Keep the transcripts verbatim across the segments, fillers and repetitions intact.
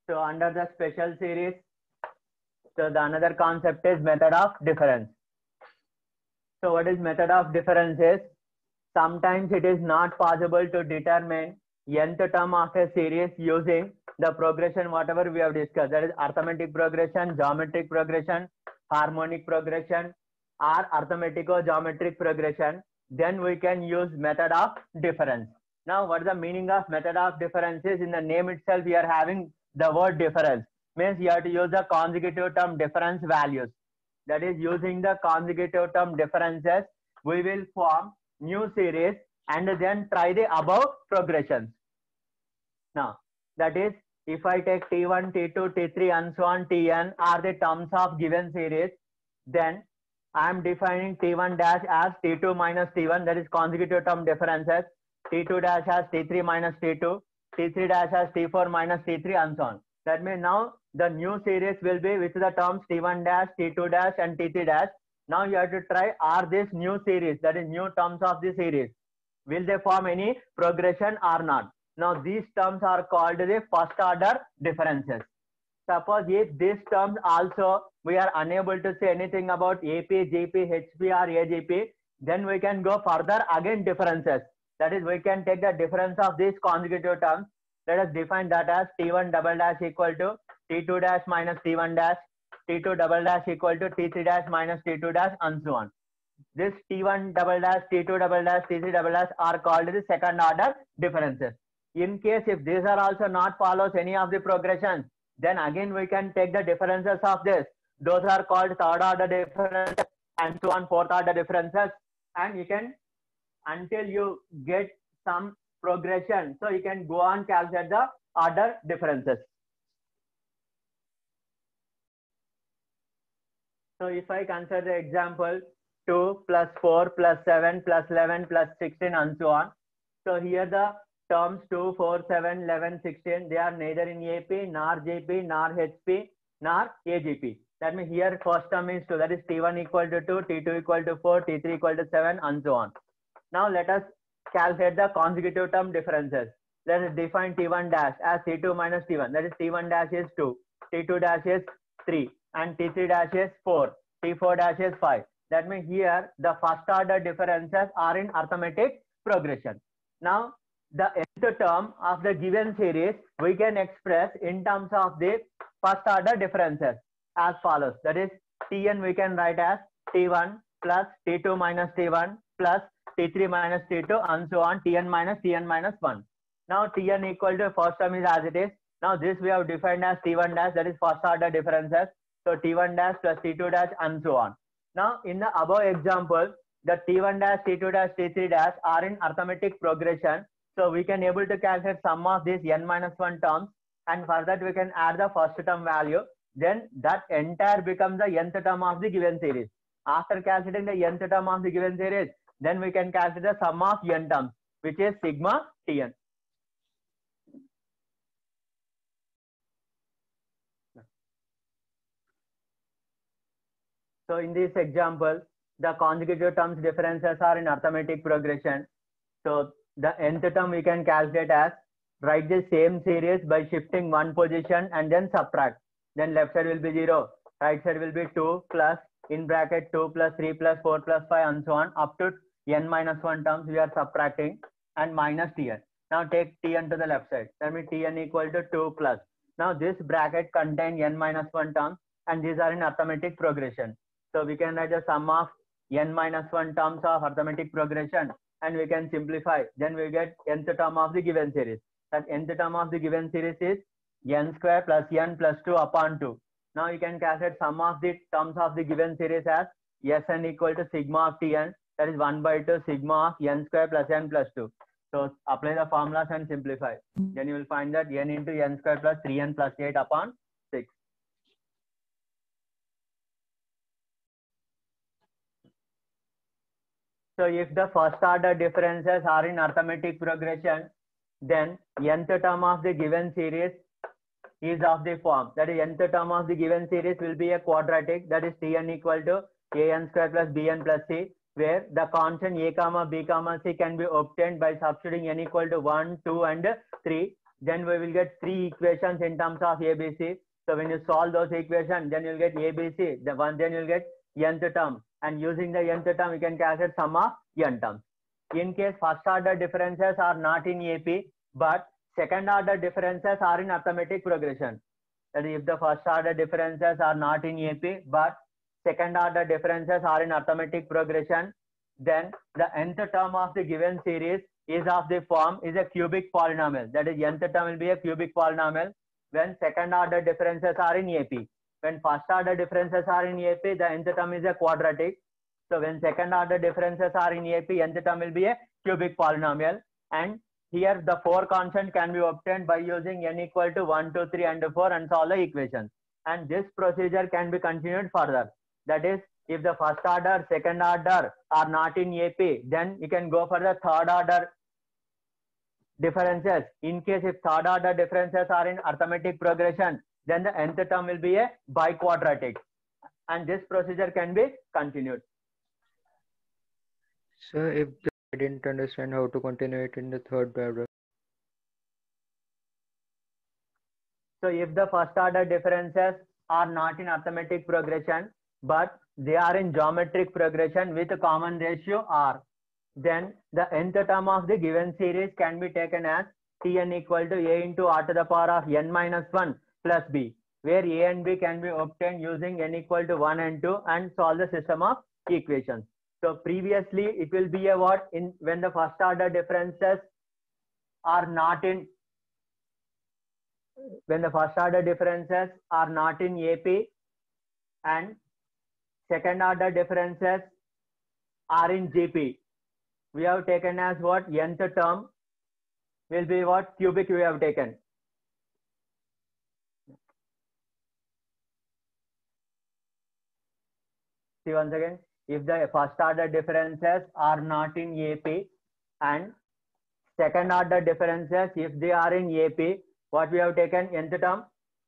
So under the special series, so the another concept is method of difference. So what is method of difference is, sometimes it is not possible to determine nth term of a series using the progression whatever we have discussed, that is arithmetic progression, geometric progression, harmonic progression, or arithmetico-geometric progression. Then we can use method of difference. Now what is the meaning of method of difference is, in the name itself we are having the word difference, means you have to use the consecutive term difference values. That is, using the consecutive term differences, we will form new series and then try the above progressions. Now, that is, if I take T one, T two, T three and so on, Tn are the terms of given series, then I am defining T one dash as T two minus T one, that is consecutive term differences, T two dash as T three minus T two, T three dash as T four minus T three and so on. That means now the new series will be with the terms T one dash, T two dash and T three dash. Now you have to try, are this new series, that is new terms of the series, will they form any progression or not? Now these terms are called the first order differences. Suppose if these terms also we are unable to say anything about A P, G P, H P or A G P, then we can go further again differences. That is, we can take the difference of these consecutive terms. Let us define that as T one double dash equal to T two dash minus T one dash, T two double dash equal to T three dash minus T two dash and so on. This T one double dash, T two double dash, T three double dash are called the second order differences. In case if these are also not follows any of the progressions, then again we can take the differences of this. Those are called third order differences and so on, fourth order differences, and you can until you get some progression. So you can go on calculate the order differences. So if I consider the example two plus four plus seven plus eleven plus sixteen and so on. So here the terms two, four, seven, eleven, sixteen, they are neither in A P nor G P nor H P nor A G P. That means here first term is two, that is T one equal to two, T two equal to four, T three equal to seven and so on. Now let us calculate the consecutive term differences. Let us define T one dash as T two minus T one, that is T one dash is two, T two dash is three and T three dash is four, T four dash is five. That means here the first order differences are in arithmetic progression. Now the nth term of the given series we can express in terms of the first order differences as follows. That is, Tn we can write as T one plus T two minus T one plus T three minus T two and so on, Tn minus Tn minus one. Now Tn equal to first term is as it is. Now this we have defined as T one dash, that is first order differences. So T one dash plus T two dash and so on. Now in the above example, the T one dash, T two dash, T three dash are in arithmetic progression. So we can able to calculate sum of these n minus one terms, and for that we can add the first term value. Then that entire becomes the nth term of the given series. After calculating the nth term of the given series, then we can calculate the sum of n terms, which is sigma Tn. So in this example, the consecutive terms differences are in arithmetic progression. So the nth term we can calculate as, write the same series by shifting one position and then subtract. Then left side will be zero, right side will be two plus in bracket two plus three plus four plus five and so on up to n minus one terms we are subtracting and minus Tn. Now take Tn to the left side. That means Tn equal to two plus. Now this bracket contains n minus one terms and these are in arithmetic progression. So we can write the sum of n minus one terms of arithmetic progression and we can simplify. Then we get nth term of the given series. That nth term of the given series is n square plus n plus two upon two. Now you can calculate sum of the terms of the given series as Sn equal to sigma of Tn, that is one by two sigma of n square plus n plus two. So apply the formulas and simplify. Then you will find that n into n square plus three n plus eight upon six. So if the first order differences are in arithmetic progression, then nth term of the given series is of the form, that is nth term of the given series will be a quadratic, that is Tn equal to an square plus bn plus c, where the constant a comma b comma c can be obtained by substituting n equal to one, two and three. then we will get three equations in terms of A B C. So when you solve those equations, then you'll get A B C, the one, then you'll get nth term, and using the nth term, you can calculate sum of n terms. In case first order differences are not in A P, but second order differences are in arithmetic progression. That is, if the first order differences are not in A P, but second order differences are in arithmetic progression, then the nth term of the given series is of the form is a cubic polynomial. That is, nth term will be a cubic polynomial when second order differences are in A P. When first order differences are in A P, the nth term is a quadratic. So when second order differences are in A P, nth term will be a cubic polynomial. And here the four constant can be obtained by using n equal to one, two, three, and four and solve the equation. And this procedure can be continued further. That is, if the first order, second order are not in A P, then you can go for the third order differences. In case if third order differences are in arithmetic progression, then the nth term will be a biquadratic. And this procedure can be continued. Sir, if I didn't understand how to continue it in the third paragraph. So if the first order differences are not in arithmetic progression, but they are in geometric progression with a common ratio R, then the nth term of the given series can be taken as Tn equal to A into R to the power of n minus one plus B, where A and B can be obtained using n equal to one and two and solve the system of equations. So previously it will be a what in when the first order differences are not in when the first order differences are not in A P and second order differences are in G P. We have taken as what nth term will be what cubic we have taken. See once again, if the first order differences are not in A P and second order differences, if they are in A P, what we have taken nth term?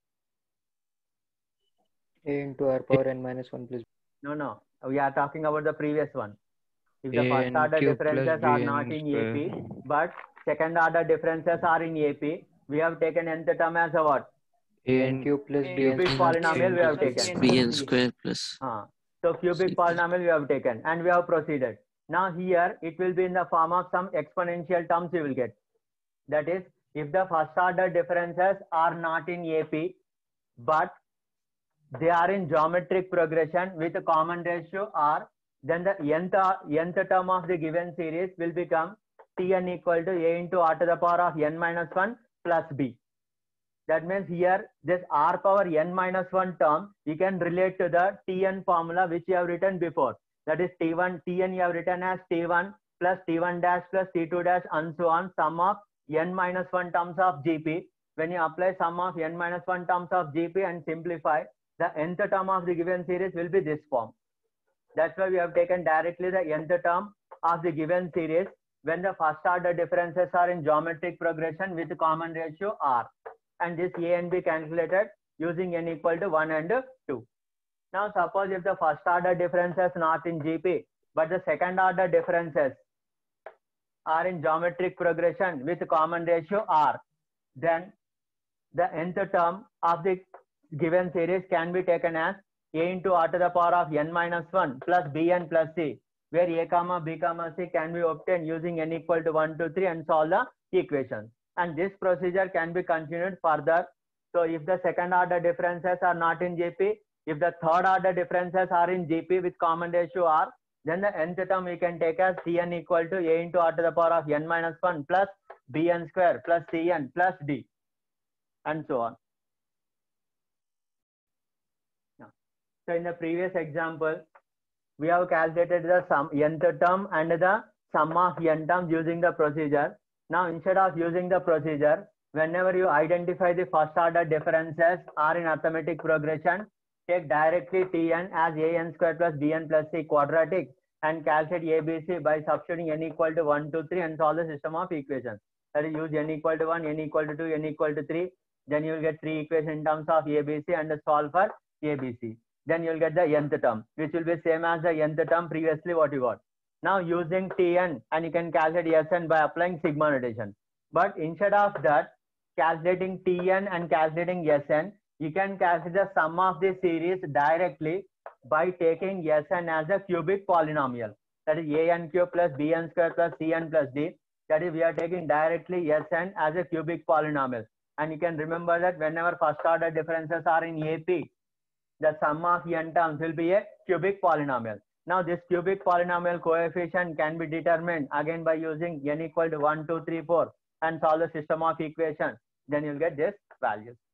A into R power n minus one plus B. No, no. We are talking about the previous one. If the A first order cube differences plus are B not n in square. A P, but second order differences are in A P, we have taken nth term as a what? n cube plus b n Cubic polynomial we have taken. B n square plus. Uh, so cubic polynomial we have taken and we have proceeded. Now here it will be in the form of some exponential terms you will get. That is, if the first order differences are not in A P, but they are in geometric progression with a common ratio R, then the nth, nth term of the given series will become Tn equal to A into R to the power of n minus one plus B. That means here this R power n minus one term you can relate to the Tn formula which you have written before. That is T one, Tn you have written as T one plus T one dash plus T two dash and so on, sum of n minus one terms of G P. When you apply sum of n minus one terms of G P and simplify, the nth term of the given series will be this form. That's why we have taken directly the nth term of the given series when the first order differences are in geometric progression with common ratio R. And this A and B calculated using n equal to one and two. Now suppose if the first order differences not in G P, but the second order differences are in geometric progression with common ratio R, then the nth term of the given series can be taken as A into R to the power of n minus one plus Bn plus C, where A comma B comma C can be obtained using n equal to one, two, three and solve the equation. And this procedure can be continued further. So if the second order differences are not in G P, if the third order differences are in G P with common ratio R, then the nth term we can take as Tn equal to A into R to the power of n minus one plus Bn square plus Cn plus D and so on. So in the previous example, we have calculated the sum nth term and the sum of n terms using the procedure. Now instead of using the procedure, whenever you identify the first order differences are in arithmetic progression, take directly Tn as an square plus bn plus c quadratic and calculate A B C by substituting n equal to one, two, three and solve the system of equations. That is, use n equal to one, n equal to two, n equal to three. Then you will get three equations in terms of A B C and solve for A B C. Then you will get the nth term, which will be same as the nth term previously what you got. Now using Tn, and you can calculate Sn by applying sigma notation. But instead of that, calculating Tn and calculating Sn, you can calculate the sum of the series directly by taking Sn as a cubic polynomial. That is an cube plus bn square plus cn plus d. That is, we are taking directly Sn as a cubic polynomial. And you can remember that whenever first order differences are in A P, the sum of n terms will be a cubic polynomial. Now this cubic polynomial coefficient can be determined again by using n equal to one, two, three, four and solve the system of equations. Then you'll get this value.